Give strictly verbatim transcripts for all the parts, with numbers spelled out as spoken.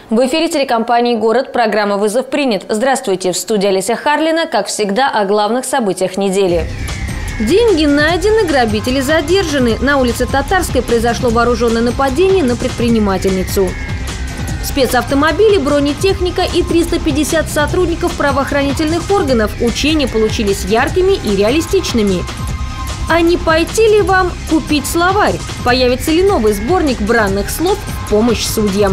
В эфире телекомпании «Город» программа «Вызов принят». Здравствуйте, в студии Олеся Харлина, как всегда, о главных событиях недели. Деньги найдены, грабители задержаны. На улице Татарской произошло вооруженное нападение на предпринимательницу. Спецавтомобили, бронетехника и триста пятьдесят сотрудников правоохранительных органов. Учения получились яркими и реалистичными. А не пойти ли вам купить словарь? Появится ли новый сборник бранных слов в помощь судьям?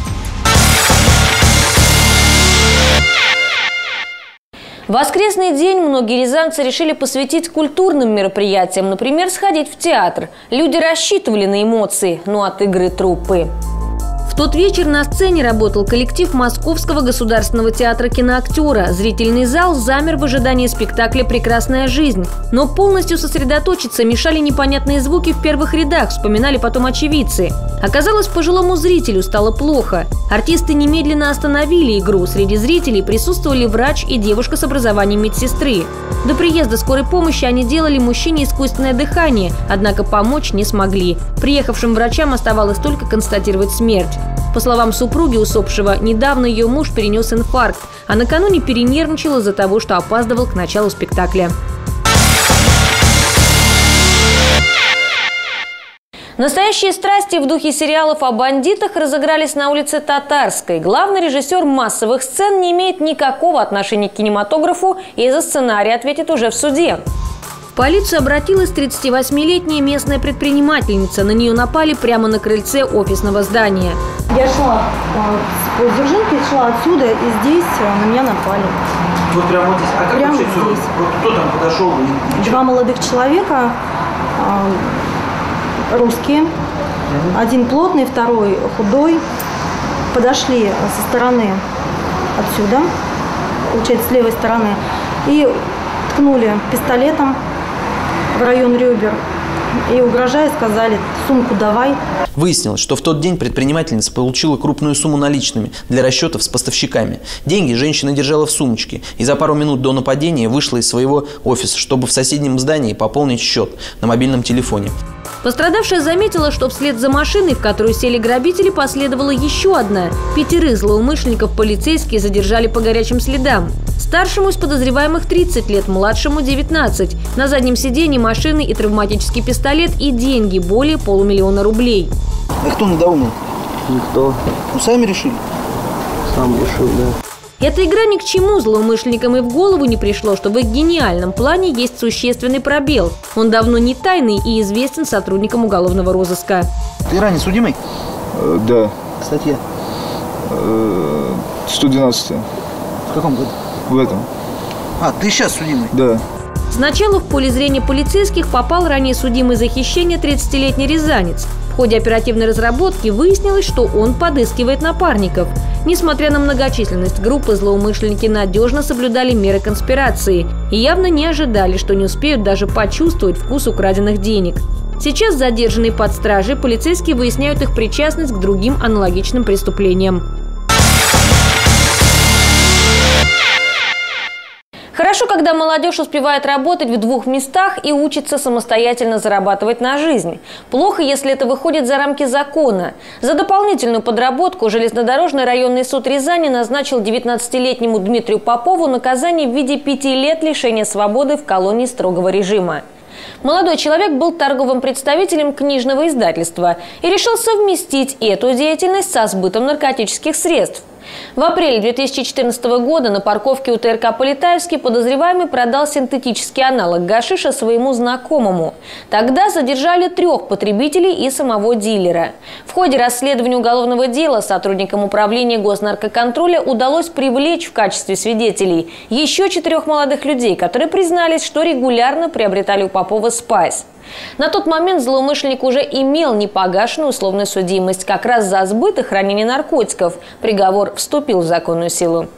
В воскресный день многие рязанцы решили посвятить культурным мероприятиям, например, сходить в театр. Люди рассчитывали на эмоции, но от игры труппы. В тот вечер на сцене работал коллектив Московского государственного театра киноактера. Зрительный зал замер в ожидании спектакля «Прекрасная жизнь». Но полностью сосредоточиться мешали непонятные звуки в первых рядах, вспоминали потом очевидцы. Оказалось, пожилому зрителю стало плохо. Артисты немедленно остановили игру. Среди зрителей присутствовали врач и девушка с образованием медсестры. До приезда скорой помощи они делали мужчине искусственное дыхание, однако помочь не смогли. Приехавшим врачам оставалось только констатировать смерть. По словам супруги усопшего, недавно ее муж перенес инфаркт, а накануне перенервничал из-за того, что опаздывал к началу спектакля. Настоящие страсти в духе сериалов о бандитах разыгрались на улице Татарской. Главный режиссер массовых сцен не имеет никакого отношения к кинематографу и за сценарий ответит уже в суде. В полицию обратилась тридцативосьмилетняя местная предпринимательница. На нее напали прямо на крыльце офисного здания. Я шла по Дзержинке, шла отсюда, и здесь на меня напали. Вот прямо вот здесь? А как прямо вообще все? Здесь. Вот кто там подошел? Два молодых человека, русские. Угу. Один плотный, второй худой. Подошли со стороны отсюда, получается, с левой стороны, и ткнули пистолетом в район ребер и, угрожая, сказали: сумку давай. Выяснилось, что в тот день предпринимательница получила крупную сумму наличными для расчетов с поставщиками. Деньги женщина держала в сумочке и за пару минут до нападения вышла из своего офиса, чтобы в соседнем здании пополнить счет на мобильном телефоне. Пострадавшая заметила, что вслед за машиной, в которую сели грабители, последовала еще одна. Пятерых злоумышленников полицейские задержали по горячим следам. Старшему из подозреваемых тридцать лет, младшему девятнадцать. На заднем сиденье машины и травматический пистолет и деньги, более полумиллиона рублей. А кто надоумил? Никто. Ну, сами решили? Сам решил, да. Эта игра ни к чему злоумышленникам и в голову не пришло, что в их гениальном плане есть существенный пробел. Он давно не тайный и известен сотрудникам уголовного розыска. Ты ранее судимый? Э, да. Статья? Э, сто двенадцать. В каком году? В этом. А, ты сейчас судимый? Да. Сначала в поле зрения полицейских попал ранее судимый за хищение тридцатилетний рязанец. В ходе оперативной разработки выяснилось, что он подыскивает напарников. Несмотря на многочисленность группы, злоумышленники надежно соблюдали меры конспирации и явно не ожидали, что не успеют даже почувствовать вкус украденных денег. Сейчас задержанные под стражей полицейские выясняют их причастность к другим аналогичным преступлениям. Хорошо, когда молодежь успевает работать в двух местах и учится самостоятельно зарабатывать на жизнь. Плохо, если это выходит за рамки закона. За дополнительную подработку железнодорожный районный суд Рязани назначил девятнадцатилетнему Дмитрию Попову наказание в виде пяти лет лишения свободы в колонии строгого режима. Молодой человек был торговым представителем книжного издательства и решил совместить эту деятельность со сбытом наркотических средств. В апреле две тысячи четырнадцатого года на парковке у ТРК «Полетаевский» подозреваемый продал синтетический аналог гашиша своему знакомому. Тогда задержали трех потребителей и самого дилера. В ходе расследования уголовного дела сотрудникам управления госнаркоконтроля удалось привлечь в качестве свидетелей еще четырех молодых людей, которые признались, что регулярно приобретали у Попова спайс. На тот момент злоумышленник уже имел непогашенную условную судимость как раз за сбыт и хранение наркотиков. Приговор вступил в законную силу.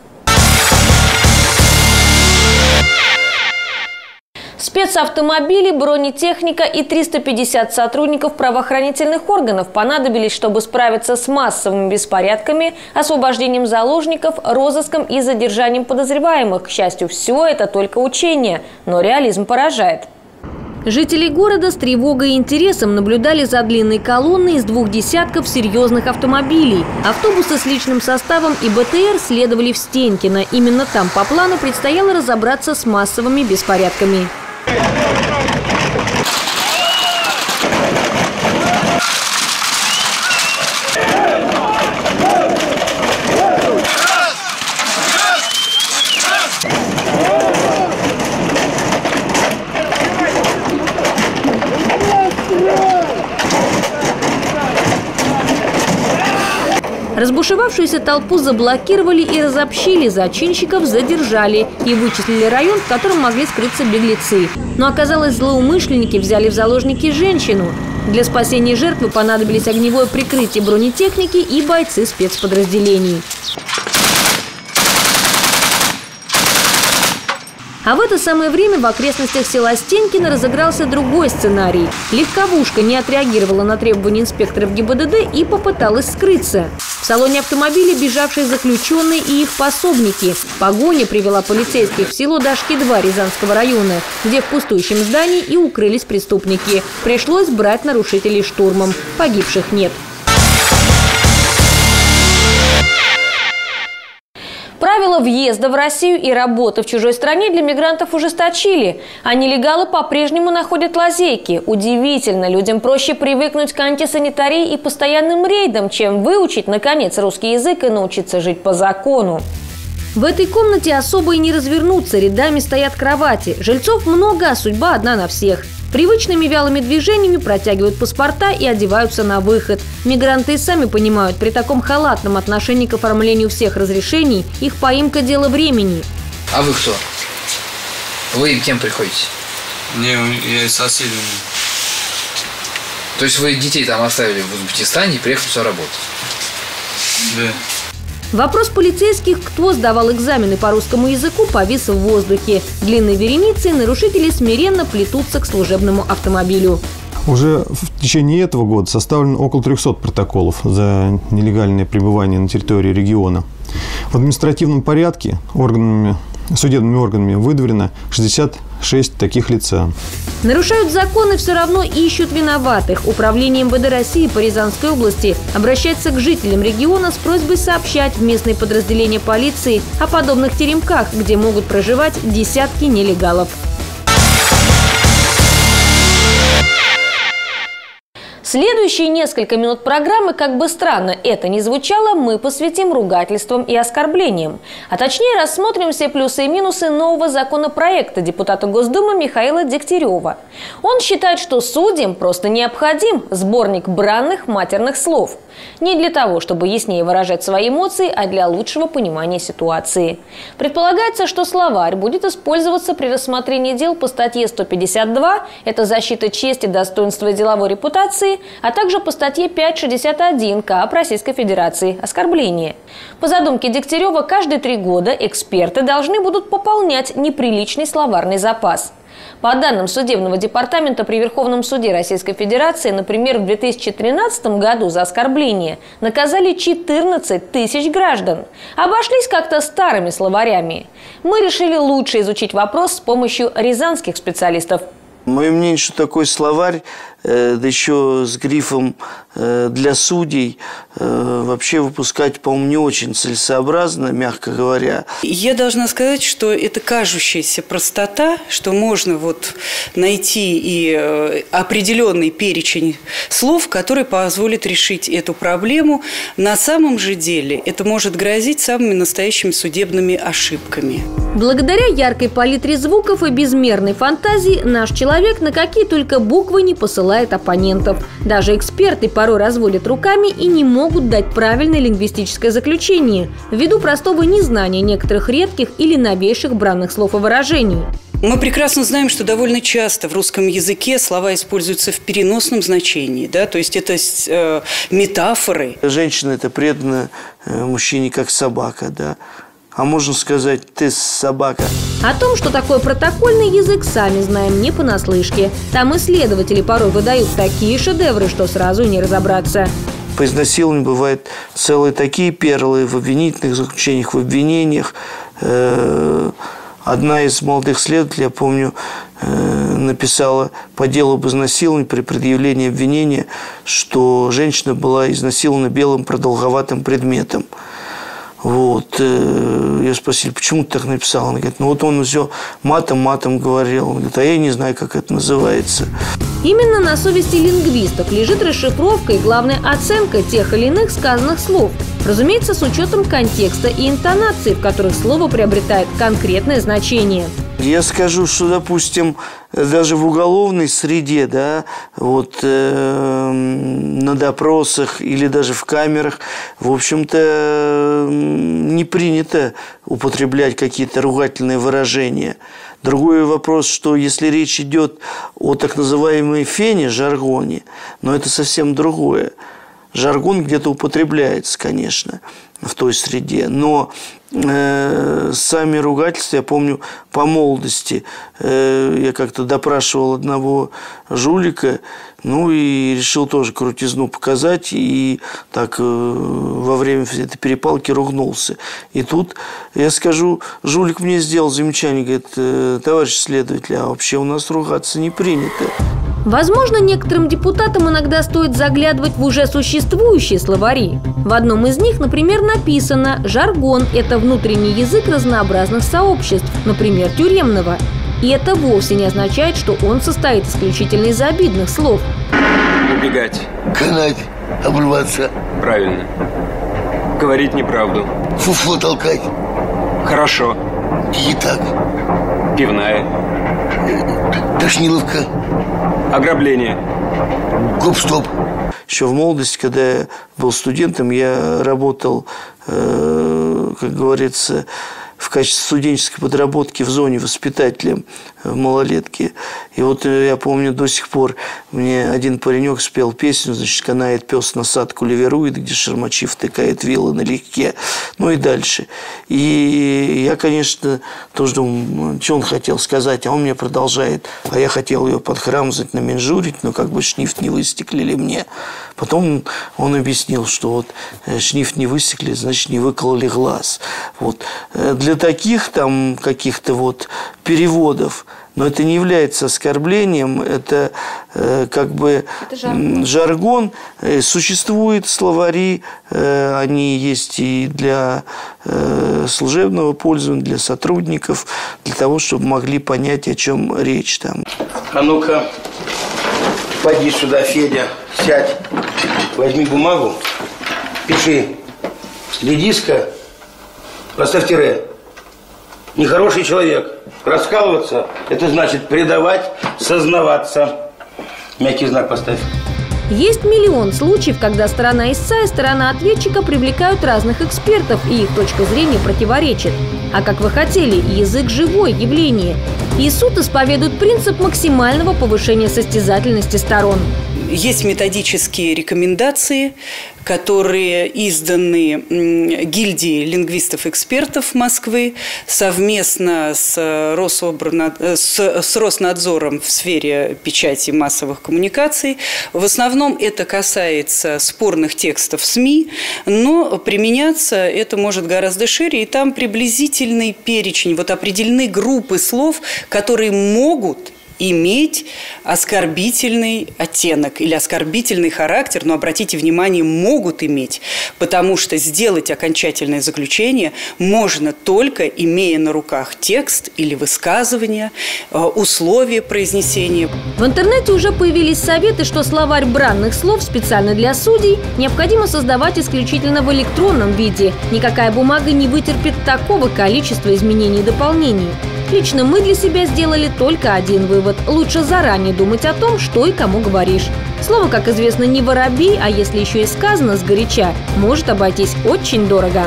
Спецавтомобили, бронетехника и триста пятьдесят сотрудников правоохранительных органов понадобились, чтобы справиться с массовыми беспорядками, освобождением заложников, розыском и задержанием подозреваемых. К счастью, все это только учение, но реализм поражает. Жители города с тревогой и интересом наблюдали за длинной колонной из двух десятков серьезных автомобилей. Автобусы с личным составом и БТР следовали в Стенькино. Именно там по плану предстояло разобраться с массовыми беспорядками. Разбушевавшуюся толпу заблокировали и разобщили, зачинщиков задержали и вычислили район, в котором могли скрыться беглецы. Но оказалось, злоумышленники взяли в заложники женщину. Для спасения жертвы понадобились огневое прикрытие бронетехники и бойцы спецподразделений. А в это самое время в окрестностях села Стенькино разыгрался другой сценарий. Легковушка не отреагировала на требования инспекторов ГИБДД и попыталась скрыться. В салоне автомобиля бежавшие заключенные и их пособники. Погоня привела полицейских в село Дашки-два Рязанского района, где в пустующем здании и укрылись преступники. Пришлось брать нарушителей штурмом. Погибших нет. Правила въезда в Россию и работы в чужой стране для мигрантов ужесточили, а нелегалы по-прежнему находят лазейки. Удивительно, людям проще привыкнуть к антисанитарии и постоянным рейдам, чем выучить, наконец, русский язык и научиться жить по закону. В этой комнате особо и не развернуться, рядами стоят кровати. Жильцов много, а судьба одна на всех. Привычными вялыми движениями протягивают паспорта и одеваются на выход. Мигранты и сами понимают, при таком халатном отношении к оформлению всех разрешений их поимка – дело времени. А вы кто? Вы кем приходите? Не, я соседями. То есть вы детей там оставили в Узбекистане и приехали сюда работать? Да. Вопрос полицейских, кто сдавал экзамены по русскому языку, повис в воздухе. Длинной вереницей нарушители смиренно плетутся к служебному автомобилю. Уже в течение этого года составлено около трёхсот протоколов за нелегальное пребывание на территории региона. В административном порядке органами, судебными органами выдворено шестьдесят шесть таких лица. Нарушают законы, все равно ищут виноватых. Управление МВД России по Рязанской области обращается к жителям региона с просьбой сообщать в местные подразделения полиции о подобных теремках, где могут проживать десятки нелегалов. Следующие несколько минут программы, как бы странно это ни звучало, мы посвятим ругательствам и оскорблениям. А точнее рассмотрим все плюсы и минусы нового законопроекта депутата Госдумы Михаила Дегтярева. Он считает, что судьям просто необходим сборник бранных матерных слов. Не для того, чтобы яснее выражать свои эмоции, а для лучшего понимания ситуации. Предполагается, что словарь будет использоваться при рассмотрении дел по статье сто пятьдесят два – это защита чести, достоинства и деловой репутации, а также по статье пятьсот шестьдесят один КоАП Российской Федерации «Оскорбление». По задумке Дегтярева, каждые три года эксперты должны будут пополнять неприличный словарный запас. По данным Судебного департамента при Верховном суде Российской Федерации, например, в две тысячи тринадцатом году за оскорбление наказали четырнадцать тысяч граждан. Обошлись как-то старыми словарями. Мы решили лучше изучить вопрос с помощью рязанских специалистов. Мое мнение, что такой словарь, э, да еще с грифом э, для судей, э, вообще выпускать, по-моему, не очень целесообразно, мягко говоря. Я должна сказать, что это кажущаяся простота, что можно вот найти и э, определенный перечень слов, который позволит решить эту проблему. На самом же деле это может грозить самыми настоящими судебными ошибками. Благодаря яркой палитре звуков и безмерной фантазии наш человек на какие только буквы не посылает оппонентов. Даже эксперты порой разводят руками и не могут дать правильное лингвистическое заключение ввиду простого незнания некоторых редких или новейших бранных слов и выражений. Мы прекрасно знаем, что довольно часто в русском языке слова используются в переносном значении, да, то есть это э, метафоры. Женщина – это предана э, мужчине как собака, да. А можно сказать, ты собака. О том, что такое протокольный язык, сами знаем не понаслышке. Там исследователи порой выдают такие шедевры, что сразу не разобраться. По изнасилованию бывают целые такие перлы в обвинительных заключениях, в обвинениях. Одна из молодых следователей, я помню, э, написала по делу об изнасиловании при предъявлении обвинения, что женщина была изнасилована белым продолговатым предметом. Вот. Я спросил, почему ты так написал? Она говорит, ну вот он все матом-матом говорил. Он говорит, а я не знаю, как это называется. Именно на совести лингвистов лежит расшифровка и главная оценка тех или иных сказанных слов. Разумеется, с учетом контекста и интонации, в которых слово приобретает конкретное значение. Я скажу, что, допустим, даже в уголовной среде, да, вот э, на допросах или даже в камерах, в общем-то, не принято употреблять какие-то ругательные выражения. Другой вопрос, что если речь идет о так называемой фене, жаргоне, но это совсем другое. Жаргон где-то употребляется, конечно, в той среде, но э, сами ругательства, я помню, по молодости э, я как-то допрашивал одного жулика, ну и решил тоже крутизну показать, и так э, во время этой перепалки ругнулся. И тут, я скажу, жулик мне сделал замечание, говорит, э, товарищ следователь, а вообще у нас ругаться не принято. Возможно, некоторым депутатам иногда стоит заглядывать в уже существующие словари. В одном из них, например, написано «жаргон» – это внутренний язык разнообразных сообществ, например, тюремного. И это вовсе не означает, что он состоит исключительно из обидных слов. Убегать. Канать. Обрываться. Правильно. Говорить неправду. Фуфло толкать. Хорошо. И так. Пивная. Тошниловка. Ограбление. Гоп-стоп. Еще в молодости, когда я был студентом, я работал, э, как говорится, в качестве студенческой подработки в зоне воспитателем в малолетке. И вот я помню, до сих пор мне один паренек спел песню, значит, канает пес насадку леверует, где шермачи втыкает вилы налегке, ну и дальше. И я, конечно, тоже думаю, что он хотел сказать, а он мне продолжает, а я хотел ее подхрамзать, наменжурить, но как бы шнифт не выстеклили мне. Потом он объяснил, что вот шнифт не выстекли, значит, не выкололи глаз. Вот. Для таких там каких-то вот переводов, но это не является оскорблением, это э, как бы это жаргон. жаргон. Существуют словари, э, они есть и для э, служебного пользования, для сотрудников, для того, чтобы могли понять, о чем речь там. А ну-ка, поди сюда, Федя, сядь, возьми бумагу, пиши, редиска, поставь тире. Нехороший человек. Раскалываться – это значит предавать, сознаваться. Мягкий знак поставь. Есть миллион случаев, когда сторона истца и сторона ответчика привлекают разных экспертов, и их точка зрения противоречит. А как вы хотели, язык – живое явление. И суд исповедует принцип максимального повышения состязательности сторон. Есть методические рекомендации, которые изданы гильдией лингвистов-экспертов Москвы совместно с, Рособрнад... с, с Роснадзором в сфере печати массовых коммуникаций. В основном это касается спорных текстов СМИ, но применяться это может гораздо шире, и там приблизительный перечень, вот определены группы слов, которые могут иметь оскорбительный оттенок или оскорбительный характер, но, обратите внимание, могут иметь, потому что сделать окончательное заключение можно только имея на руках текст или высказывание, условия произнесения. В интернете уже появились советы, что словарь бранных слов специально для судей необходимо создавать исключительно в электронном виде. Никакая бумага не вытерпит такого количества изменений и дополнений. Лично мы для себя сделали только один вывод. Лучше заранее думать о том, что и кому говоришь. Слово, как известно, не воробей, а если еще и сказано сгоряча, может обойтись очень дорого.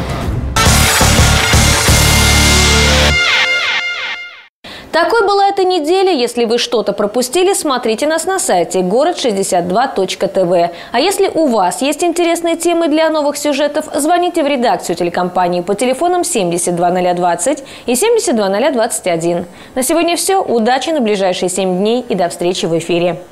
Такой была эта неделя. Если вы что-то пропустили, смотрите нас на сайте город шестьдесят два точка тв. А если у вас есть интересные темы для новых сюжетов, звоните в редакцию телекомпании по телефонам семьдесят два ноль двадцать и семьдесят два ноль двадцать один. На сегодня все. Удачи на ближайшие семь дней и до встречи в эфире.